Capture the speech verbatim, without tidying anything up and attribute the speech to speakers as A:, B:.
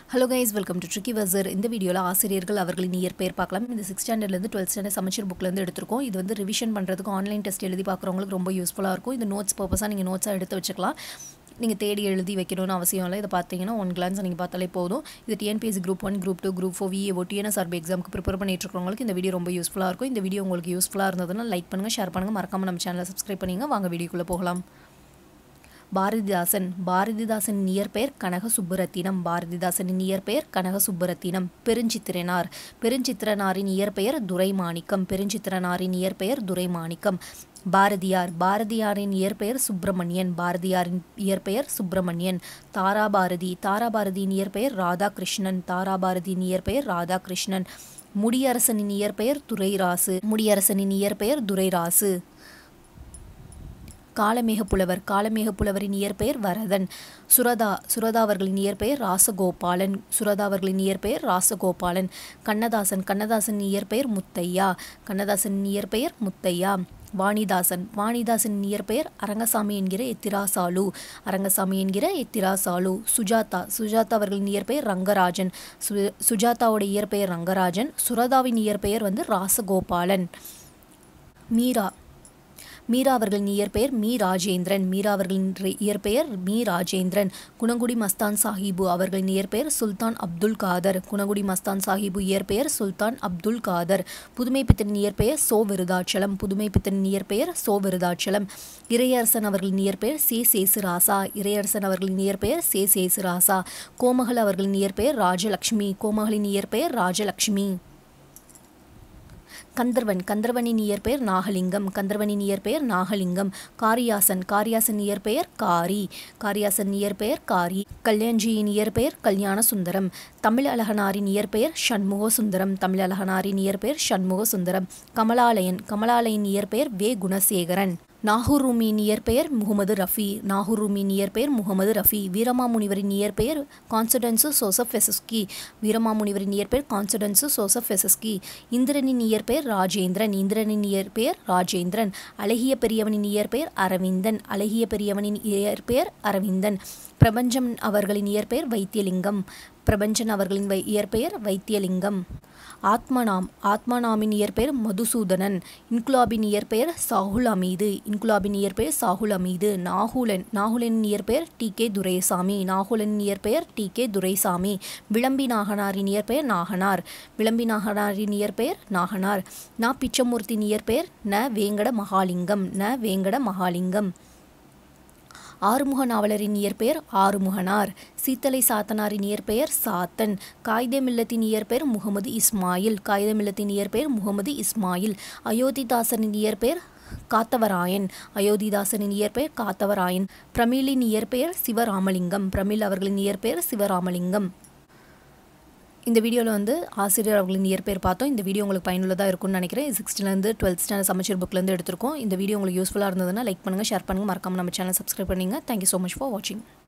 A: Hello guys, welcome to Tricky Wizard. இந்த வீடியோல ஆசிரியர்கள் அவர்களின் இயற்பெயர் பார்க்கலாம். இந்த sixth standardல இருந்து twelfth standard சமச்சீர் bookல இருந்து எடுத்துறோம். இது வந்து ரிவிஷன் பண்றதுக்கு ஆன்லைன் டெஸ்ட் எழுதி பார்க்கறவங்களுக்கு ரொம்ப யூஸ்ஃபுல்லா இருக்கும். இந்த நோட்ஸ் பர்பஸா நீங்க நோட்ஸா எடுத்து வச்சுக்கலாம். நீங்க தேடி எழுதி வைக்கணும்னு அவசியம் இல்லை. இத பாத்தீங்கன்னா ஒன் glance நீங்க பார்த்தாலே போதும். இது T N P S C group one, group two, group four, V A O, T N S R B எக்ஸாம்க்கு ப்ரிப்பேர் பண்ணிட்டு இருக்கவங்களுக்கு இந்த வீடியோ ரொம்ப யூஸ்ஃபுல்லா இருக்கும். இந்த வீடியோ உங்களுக்கு யூஸ்ஃபுல்லா இருந்ததுன்னா லைக் பண்ணுங்க, ஷேர் பண்ணுங்க, மறக்காம நம்ம சேனலை சப்ஸ்கிரைப் பண்ணுங்க. வாங்க வீடியோக்குள்ள போகலாம். பாரதிதாசன் பாரதிதாசன் இயற்பெயர் கனக சுப்புரத்தினம் பாரதிதாசனின் இயற்பெயர் கனக சுப்புரத்தினம் பெருஞ்சித்திரனார் பெருஞ்சித்திரனாரின் இயற்பெயர் துரைமாணிக்கம் பெருஞ்சித்திரனாரின் இயற்பெயர் துரைமாணிக்கம் பாரதியார் பாரதியாரின் இயற்பெயர் சுப்பிரமணியன் பாரதியாரின் இயற்பெயர் சுப்பிரமணியன் தாராபாரதி தாராபாரதியின் இயற்பெயர் ராதாகிருஷ்ணன் தாராபாரதியின் இயற்பெயர் ராதாகிருஷ்ணன் முடியரசனின் இயற்பெயர் துரைராசு முடியரசனின் இயற்பெயர் துரைராசு காலமேக புலவர் காலமேக புலவரின் இயற்பெயர் வரதன் சுரதா சுரதா அவர்களின் இயற்பெயர் ராசகோபாலன் சுரதா அவர்களின் இயற்பெயர் ராசகோபாலன் கண்ணதாசன் கண்ணதாசன் இயற்பெயர் முத்தையா கண்ணதாசன் இயற்பெயர் முத்தையா வாணிதாசன் வாணிதாசன் இயற்பெயர் அரங்கசாமி என்கிற எத்திராசாலு அரங்கசாமி என்கிற எத்திராசாலு சுஜாதா சுஜாதா அவர்களின் இயற்பெயர் ரங்கராஜன் சு சுஜாதாவோட இயற்பெயர் ரங்கராஜன் சுரதாவின் இயற்பெயர் வந்து ராசகோபாலன் மீரா மீரா அவர்களின் இயற்பெயர் மீ ராஜேந்திரன் மீரா அவர்களின் இயற்பெயர் மீ ராஜேந்திரன் குணங்குடி மஸ்தான் சாஹிபு அவர்களின் இயற்பெயர் சுல்தான் அப்துல் காதர் குணங்குடி மஸ்தான் சாஹிபு இயற்பெயர் சுல்தான் அப்துல் காதர் புதுமை பித்தனின் இயற்பெயர் சோ விருதாச்சலம் புதுமை பித்தனின் இயற்பெயர் சோ விருதாச்சலம் இறையரசன் அவர்களின் இயற்பெயர் சே சேசுராசா இறையரசன் அவர்களின் இயற்பெயர் சே சேசுராசா கோமகள் அவர்களின் இயற்பெயர் ராஜலக்ஷ்மி கோமகளின் இயற்பெயர் ராஜலக்ஷ்மி கந்தர்வன் கந்தர்வனின் இயற்பெயர் நாகலிங்கம் கந்தர்வனின் இயற்பெயர் நாகலிங்கம் காரியாசன் காரியாசன் இயற்பெயர் காரி காரியாசன் இயற்பெயர் காரி கல்யாண்ஜியின் இயற்பெயர் கல்யாண சுந்தரம் தமிழ் அழகனாரின் இயற்பெயர் சண்முக சுந்தரம் தமிழ் அழகனாரின் இயற்பெயர் சண்முக சுந்தரம் கமலாலயன் கமலாலயின் இயற்பெயர் வே குணசேகரன் நாகூர் ரூமியின் இயற்பெயர் முகமது ரஃபி நாகூர் ரூமியின் இயற்பெயர் முகமது ரஃபி வீரமாமுனிவரின் இயற்பெயர் கான்ஸ்டன்சு சோசப் வெசஸ்கி வீரமாமுனிவரின் இயற்பெயர் கான்ஸ்டன்சு சோசப் வெசஸ்கி இந்திரனின் இயற்பெயர் ராஜேந்திரன் இந்திரனின் இயற்பெயர் ராஜேந்திரன் அழகிய பெரியவனின் இயற்பெயர் அரவிந்தன் அழகிய பெரியவனின் இயற்பெயர் அரவிந்தன் பிரபஞ்சம் அவர்களின் இயற்பெயர் வைத்தியலிங்கம் பிரபஞ்சன் அவர்களின் வை இயற்பெயர் வைத்தியலிங்கம் ஆத்மநாம் ஆத்மநாமின் இயற்பெயர் மதுசூதனன் இன்குலாபின் இயற்பெயர் சாகுல் அமீது இன்குலாபின் இயற்பெயர் சாகுல் அமீது நாகுலன் நாகுலனின் இயற்பெயர் டி கே துரைசாமி நாகுலனின் இயற்பெயர் டி கே துரைசாமி விளம்பி நாகனாரின் இயற்பெயர் நாகனார் விளம்பி நாகனாரின் இயற்பெயர் நாகனார் நா பிச்சமூர்த்தியின் இயற்பெயர் ந வேங்கட மகாலிங்கம் ந வேங்கட மகாலிங்கம் ஆறுமுக நாவலரின் இயற்பெயர் ஆறுமுகனார் சீத்தலை சாத்தனாரின் இயற்பெயர் சாத்தன் காயிதே மில்லத்தின் இயற்பெயர் முகமது இஸ்மாயில் காயிதே மில்லத்தின் இயற்பெயர் முகமது இஸ்மாயில் அயோத்திதாசனின் இயற்பெயர் காத்தவராயன் அயோத்திதாசனின் இயற்பெயர் காத்தவராயன் பிரமிழின் இயற்பெயர் சிவராமலிங்கம் பிரமிழ் அவர்களின் இயற்பெயர் சிவராமலிங்கம் இந்த வீடியோவில் வந்து ஆசிரியர் அவர்களின் இயற்பெயர் பார்த்தோம். இந்த வீடியோ உங்களுக்கு பயனுள்ளதாக இருக்கும்னு நினைக்கிறேன். சிக்ஸ்த்லேருந்து டுவெல்த் ஸ்டாண்டர்ட் சமச்சீர் புக்லேருந்து எடுத்திருக்கோம். இந்த வீடியோ உங்களுக்கு யூஸ்ஃபுல்லாக இருந்ததுன்னா லைக் பண்ணுங்கள், ஷேர் பண்ணுங்கள், மறக்காம நம்ம சேனல் சப்ஸ்கிரைப் பண்ணுங்க. தேங்க்யூ ஸோ மச் ஃபார் வாட்சிங்.